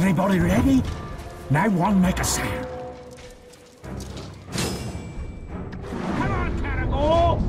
Everybody ready? No one make a sound. Come on, Caragor!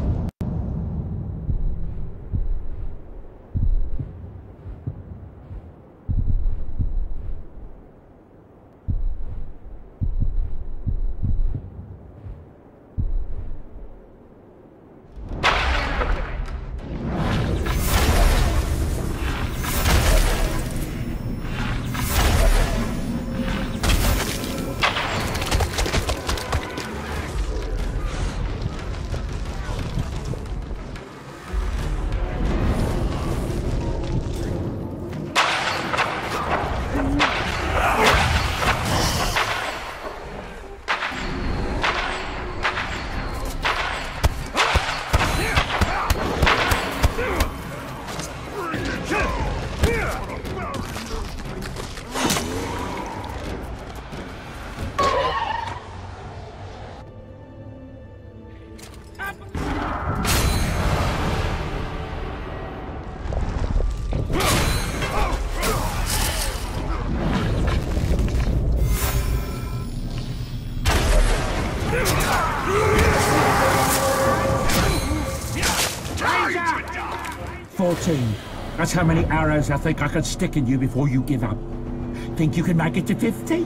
That's how many arrows I think I could stick in you before you give up. Think you can make it to 50?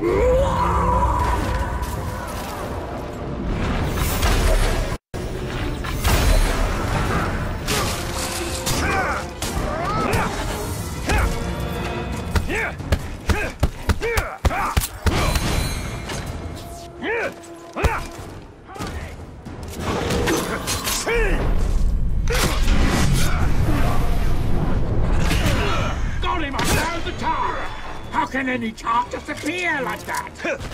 How can any chart just appear like that?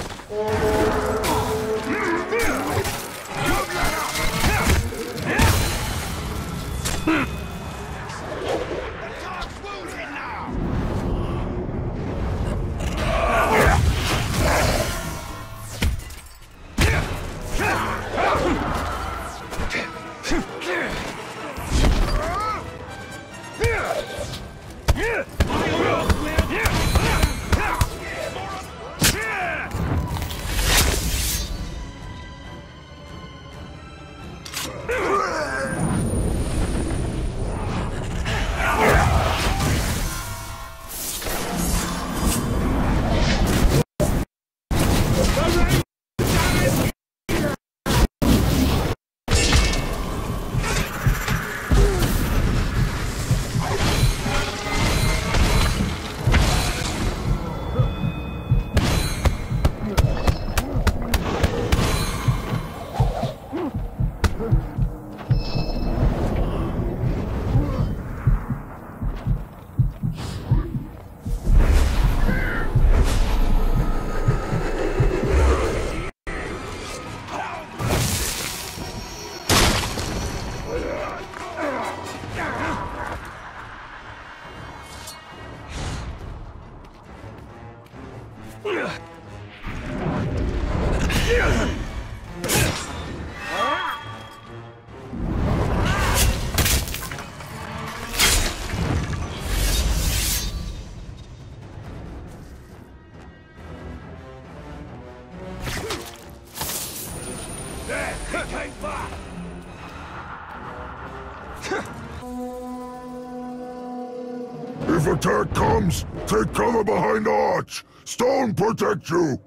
If attack comes, take cover behind the arch. Stone protect you.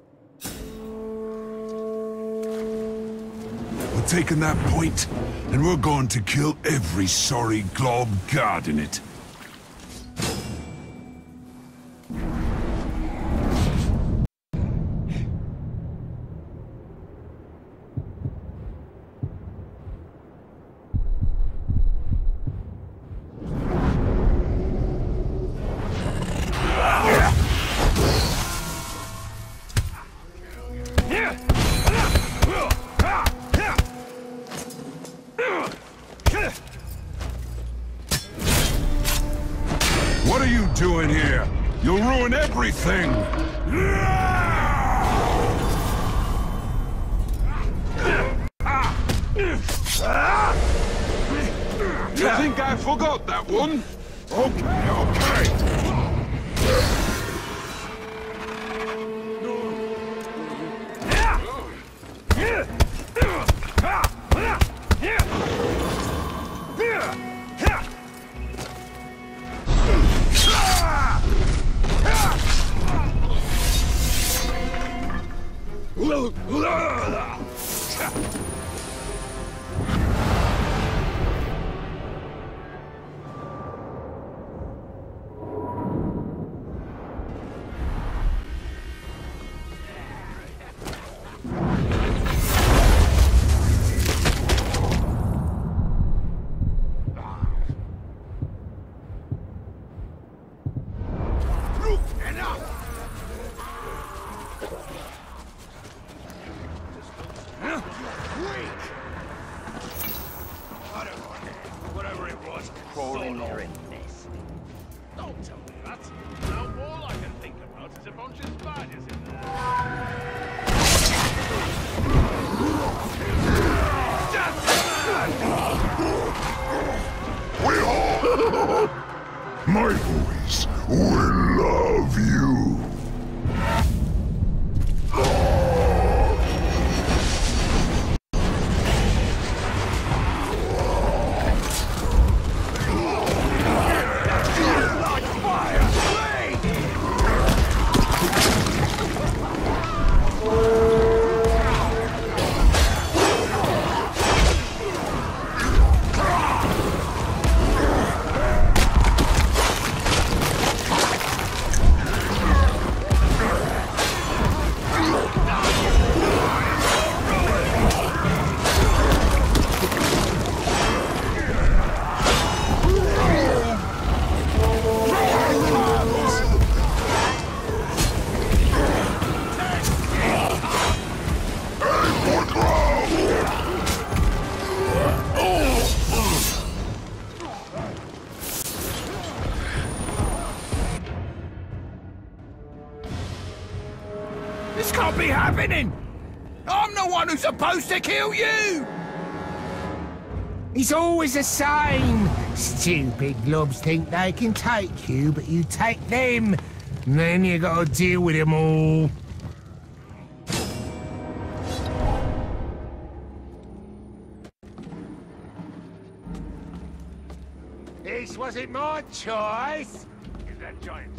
We're taking that point, and we're going to kill every sorry glob guarding it. What are you doing here? You'll ruin everything! You think I forgot that one? Okay, okay. crawling horrendous. Don't tell me that. Now all I can think about is a bunch of spiders in there. My boys will love you. This can't be happening! I'm the one who's supposed to kill you! It's always the same. Stupid globs think they can take you, but you take them. And then you gotta deal with them all. This wasn't my choice. Is that giant?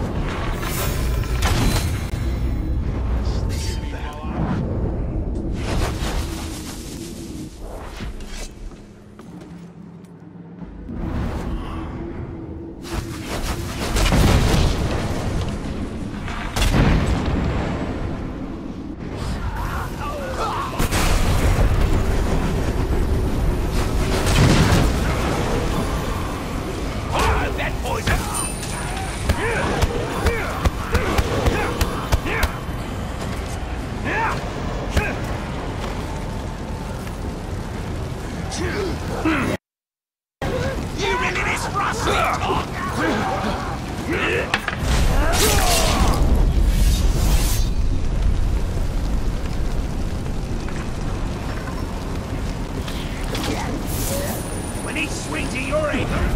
When he swings at your head,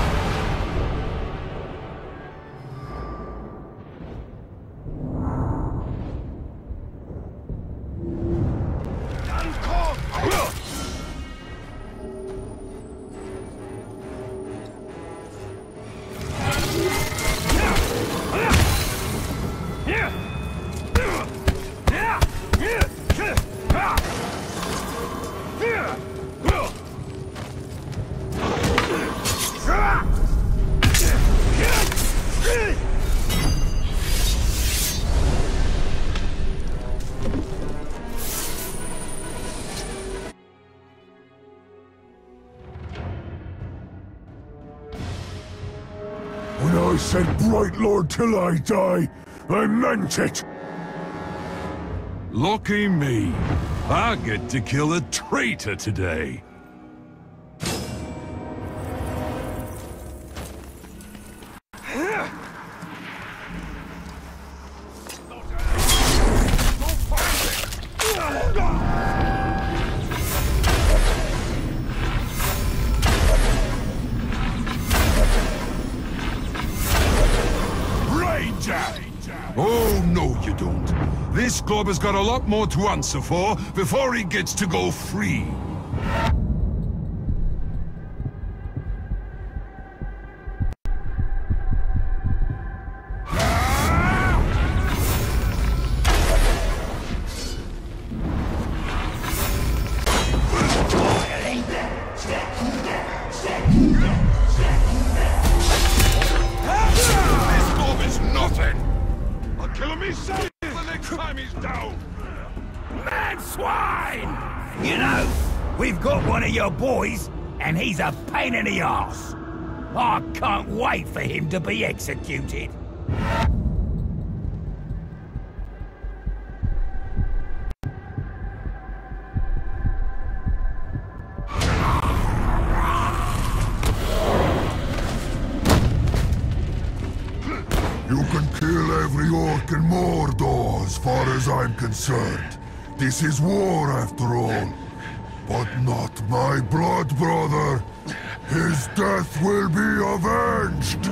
When I said Bright Lord till I die, I meant it! Lucky me. I get to kill a traitor today. Oh, no you don't. This glob has got a lot more to answer for before he gets to go free. This glob is nothing. I'll kill him myself the next time he's down. man swine! You know, we've got one of your boys, and he's a pain in the arse. I can't wait for him to be executed. You can kill every orc in Mordor as far as I'm concerned. This is war after all. But not my blood brother. His death will be avenged!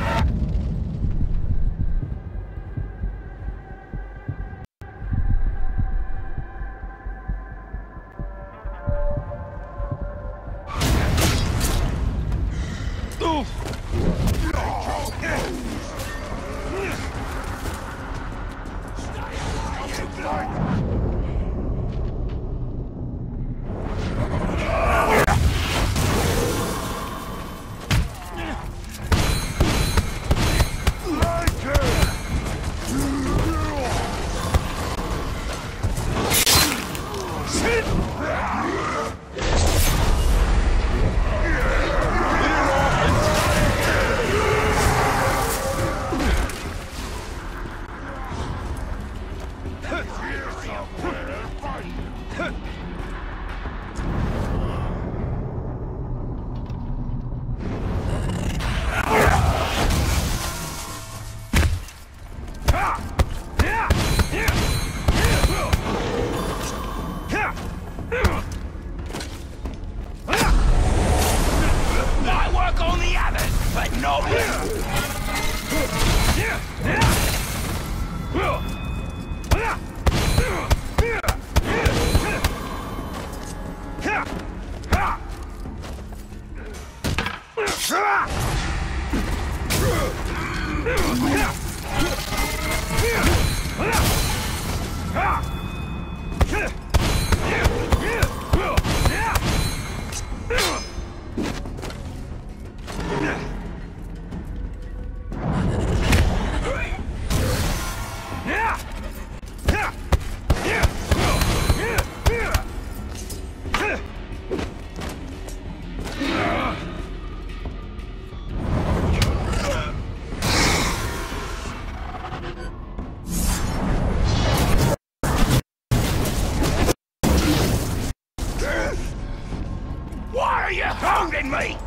Might work on the others, but not Why are you holding me?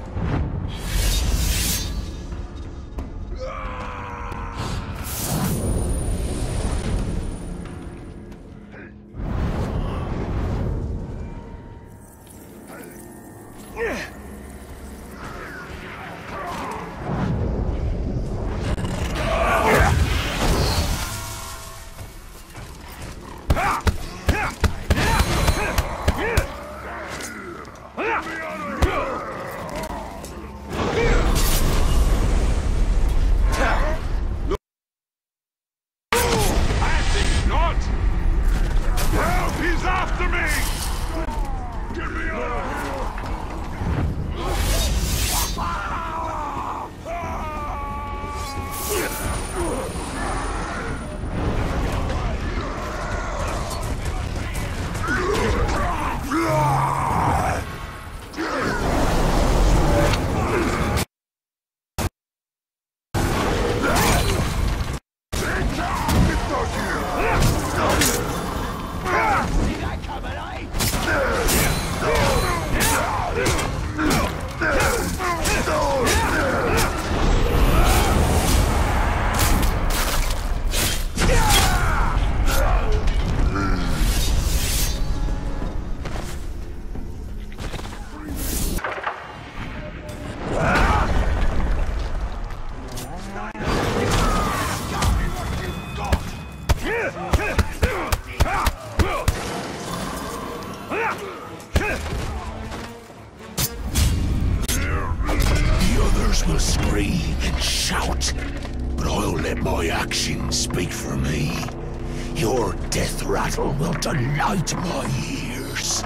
Will scream and shout, but I'll let my actions speak for me. Your death rattle will delight my ears.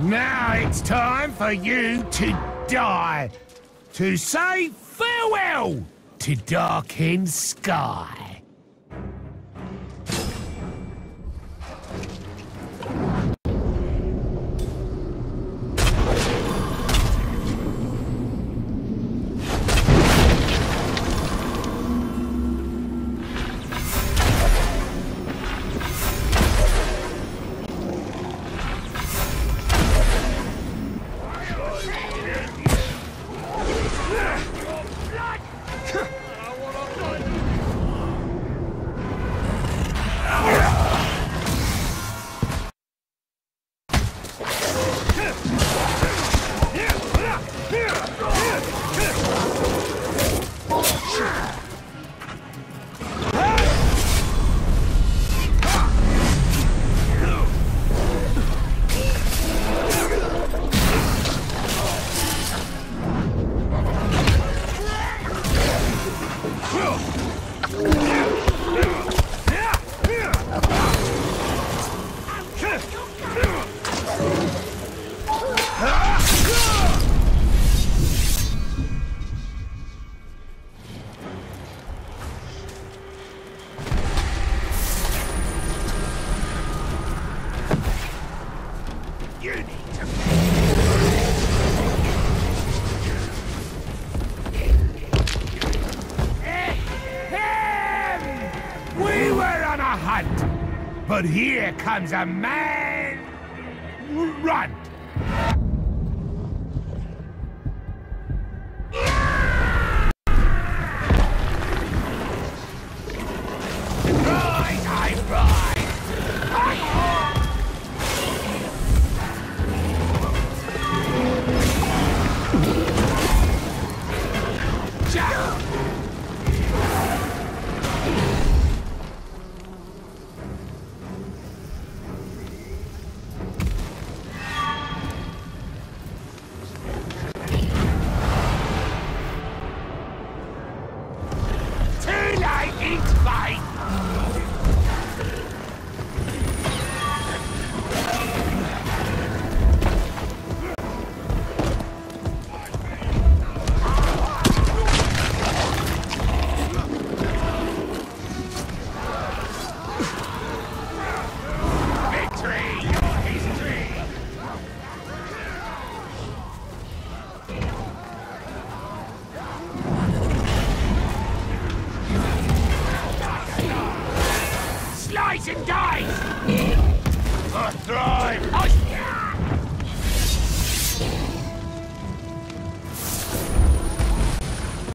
Now it's time for you to die. To say farewell to Darkened Sky. But here comes a man. Run! Rise, I rise! Slice and dice! The throne!